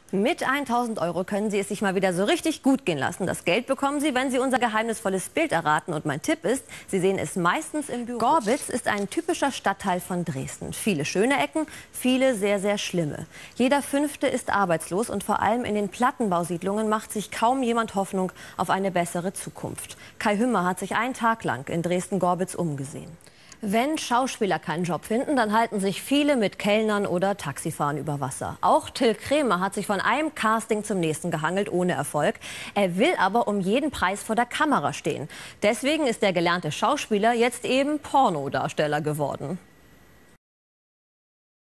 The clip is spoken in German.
Mit 1.000 € können Sie es sich mal wieder so richtig gut gehen lassen. Das Geld bekommen Sie, wenn Sie unser geheimnisvolles Bild erraten. Und mein Tipp ist, Sie sehen es meistens im Büro. Gorbitz ist ein typischer Stadtteil von Dresden. Viele schöne Ecken, viele sehr, sehr schlimme. Jeder Fünfte ist arbeitslos und vor allem in den Plattenbausiedlungen macht sich kaum jemand Hoffnung auf eine bessere Zukunft. Kai Hümmer hat sich einen Tag lang in Dresden-Gorbitz umgesehen. Wenn Schauspieler keinen Job finden, dann halten sich viele mit Kellnern oder Taxifahren über Wasser. Auch Till Krämer hat sich von einem Casting zum nächsten gehangelt, ohne Erfolg. Er will aber um jeden Preis vor der Kamera stehen. Deswegen ist der gelernte Schauspieler jetzt eben Pornodarsteller geworden.